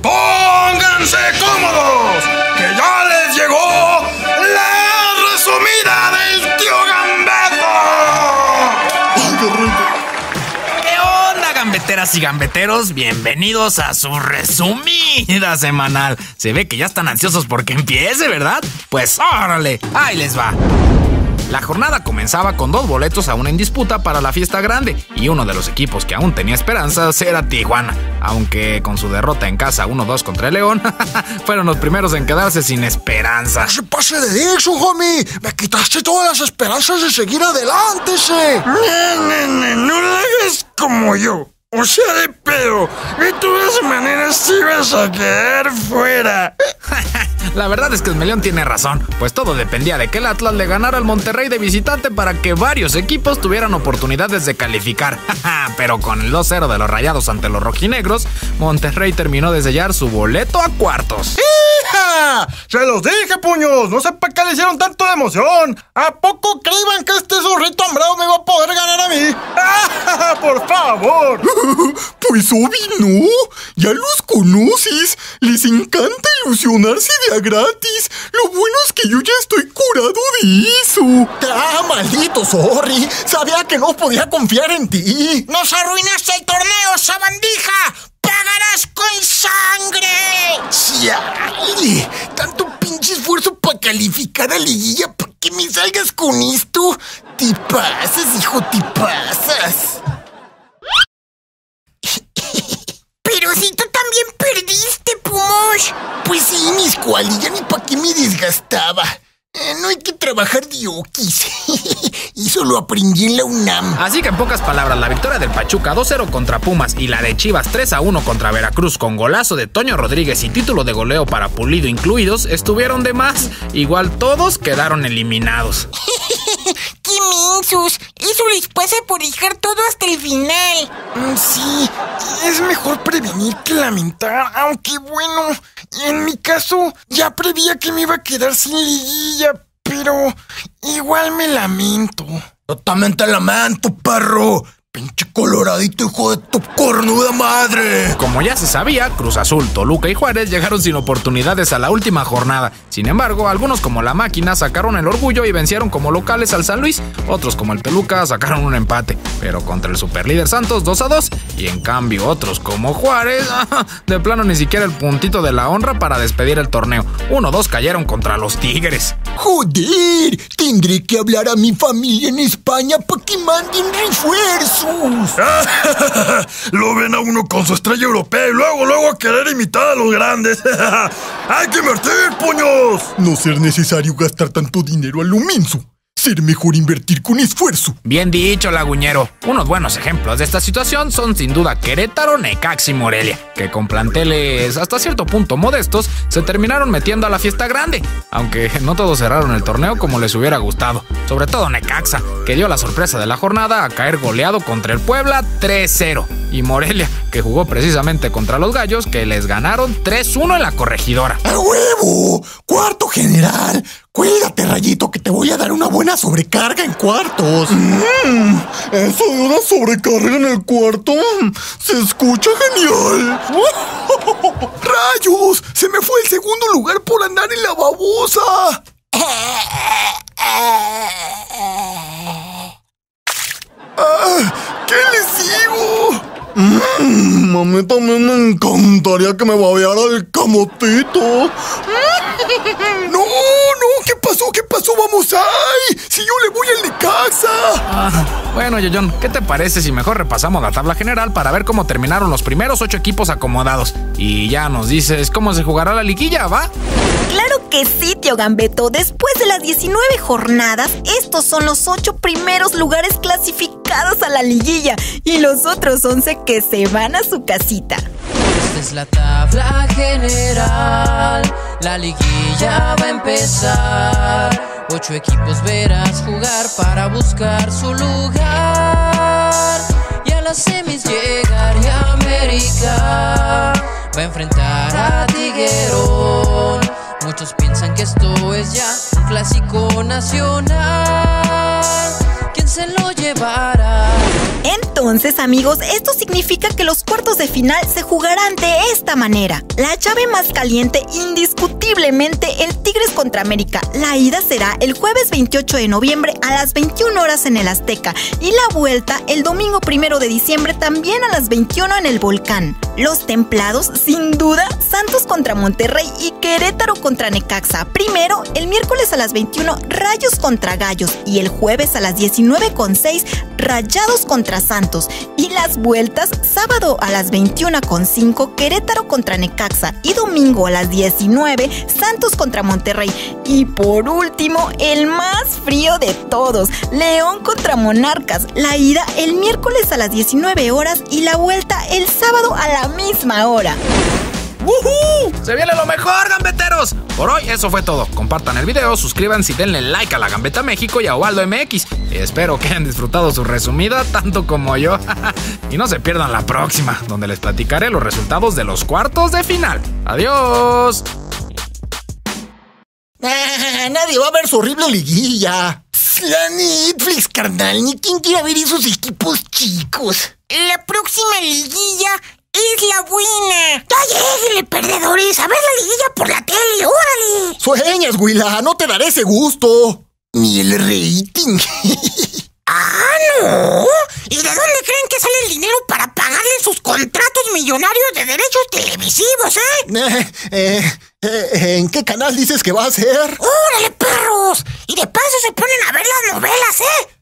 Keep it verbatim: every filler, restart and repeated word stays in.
¡Pónganse cómodos! ¡Que ya les llegó la resumida del tío Gambeto! ¡Ay, qué rico! ¿Qué onda, gambeteras y gambeteros? Bienvenidos a su resumida semanal. Se ve que ya están ansiosos porque empiece, ¿verdad? Pues órale, ahí les va. La jornada comenzaba con dos boletos aún en disputa para la fiesta grande, y uno de los equipos que aún tenía esperanzas era Tijuana, aunque con su derrota en casa uno dos contra el León, fueron los primeros en quedarse sin esperanza. ¡No se pase de Dixon, homie! ¡Me quitaste todas las esperanzas de seguir adelante, se! No, no, no, no lo hagas como yo. O sea, de pedo. De todas maneras ibas a quedar fuera. La verdad es que Esmeleón tiene razón, pues todo dependía de que el Atlas le ganara al Monterrey de visitante para que varios equipos tuvieran oportunidades de calificar. Pero con el dos cero de los Rayados ante los rojinegros, Monterrey terminó de sellar su boleto a cuartos. ¡Hija! ¡Se los dije, puños! No sé para qué le hicieron tanto de emoción. ¿A poco creían que este zorrito hambrado me iba a poder ganar a mí? ¡Ah, por favor! Pues obvio no, ya los conoces, les encanta ilusionarse de a gratis. Lo bueno es que yo ya estoy curado de eso. ¡Ah, maldito sorry! Sabía que no podía confiar en ti. ¡Nos arruinaste el torneo, sabandija! ¡Pagarás con sangre! ¡Chale! Tanto pinche esfuerzo para calificar a liguilla, ¿para que me salgas con esto? Te pasas, hijo, te pasas. Pero si tú también perdiste, Pumosh. Pues sí, mis cuales, ya ni pa' qué me desgastaba. Eh, no hay que trabajar de oquis. Eso lo aprendí en la UNAM. Así que en pocas palabras, la victoria del Pachuca dos cero contra Pumas y la de Chivas tres a uno contra Veracruz con golazo de Toño Rodríguez y título de goleo para Pulido incluidos estuvieron de más. Igual todos quedaron eliminados. ¡Qué mensos! Eso les pasa por dejar todo hasta el final. Mm, sí, es mejor prevenir que lamentar. Aunque bueno, en mi caso ya prevía que me iba a quedar sin liguilla, pero igual me lamento. Yo también te lamento, perro. Pinche coloradito, hijo de tu cornuda madre. Como ya se sabía, Cruz Azul, Toluca y Juárez llegaron sin oportunidades a la última jornada. Sin embargo, algunos como la Máquina sacaron el orgullo y vencieron como locales al San Luis. Otros como el Toluca sacaron un empate, pero contra el superlíder Santos dos a dos. Y en cambio otros como Juárez, de plano ni siquiera el puntito de la honra para despedir el torneo. uno dos cayeron contra los Tigres. Joder, tendré que hablar a mi familia en España para que manden refuerzos. Lo ven a uno con su estrella europea y luego, luego a querer imitar a los grandes. ¡Hay que invertir, puños! No ser necesario gastar tanto dinero a lo menso. Ser mejor invertir con esfuerzo. Bien dicho, laguñero. Unos buenos ejemplos de esta situación son sin duda Querétaro, Necaxa y Morelia, que con planteles hasta cierto punto modestos se terminaron metiendo a la fiesta grande, aunque no todos cerraron el torneo como les hubiera gustado. Sobre todo Necaxa, que dio la sorpresa de la jornada a caer goleado contra el Puebla tres cero, y Morelia, que jugó precisamente contra los Gallos, que les ganaron tres uno en la Corregidora. ¡A huevo! ¡Cuarto general! Cuídate, Rayito, que te voy a dar una buena sobrecarga en cuartos. Mm, eso de una sobrecarga en el cuarto se escucha genial. ¡Rayos! Se me fue el segundo lugar por andar en la babosa. Ah, ¿qué les digo? Mmm, a mí también me encantaría que me babeara el camotito. No, no, ¿qué pasó? ¿Qué pasó? ¡Vamos ahí! ¡Si yo le voy al Necaxa! Ah, bueno, Yoyon, ¿qué te parece si mejor repasamos la tabla general para ver cómo terminaron los primeros ocho equipos acomodados? Y ya nos dices cómo se jugará la liguilla, ¿va? Claro que sí, tío Gambeto. Después de las diecinueve jornadas, estos son los ocho primeros lugares clasificados a la liguilla y los otros once que se van a su casita. Esta es la tabla general, la liguilla va a empezar. Ocho equipos verás jugar para buscar su lugar. Y a las semis llegar y América va a enfrentar a Tiguerón. Muchos piensan que esto es ya un clásico nacional. ¿Quién se lo llevará. Entonces, amigos, esto significa que los cuartos de final se jugarán de esta manera. La llave más caliente, indiscutiblemente, el Tigres contra América. La ida será el jueves veintiocho de noviembre a las veintiuna horas en el Azteca y la vuelta el domingo primero de diciembre también a las veintiuna en el Volcán. Los templados, sin duda, Santos contra Monterrey y Querétaro contra Necaxa. Primero, el miércoles a las veintiuna, Rayos contra Gallos y el jueves a las diecinueve con seis, Rayados contra Santos. Y las vueltas, sábado a las veintiuna con cinco, Querétaro contra Necaxa y domingo a las diecinueve, Santos contra Monterrey. Y por último, el más frío de todos, León contra Monarcas. La ida el miércoles a las diecinueve horas y la vuelta el sábado a la misma hora. ¡Woohoo! ¡Se viene lo mejor, gambeteros! Por hoy eso fue todo. Compartan el video, suscríbanse y denle like a La Gambeta México y a Ubaldo M X. Espero que hayan disfrutado su resumida tanto como yo. Y no se pierdan la próxima, donde les platicaré los resultados de los cuartos de final. ¡Adiós! Ah, nadie va a ver su horrible liguilla. La Netflix, carnal. Ni quién quiere ver esos equipos chicos. La próxima liguilla es la buena. ¡Ya lléguenle, perdedores! A ver la liguilla por la tele, órale. Sueñas, Huila, no te daré ese gusto. Ni el rating. ¡Ah, no! ¿Y de dónde creen que sale el dinero para pagarle sus contratos millonarios de derechos televisivos, eh? Eh, eh, eh, ¿En qué canal dices que va a ser? ¡Órale, perros! Y de paso se ponen a ver las novelas, ¿eh?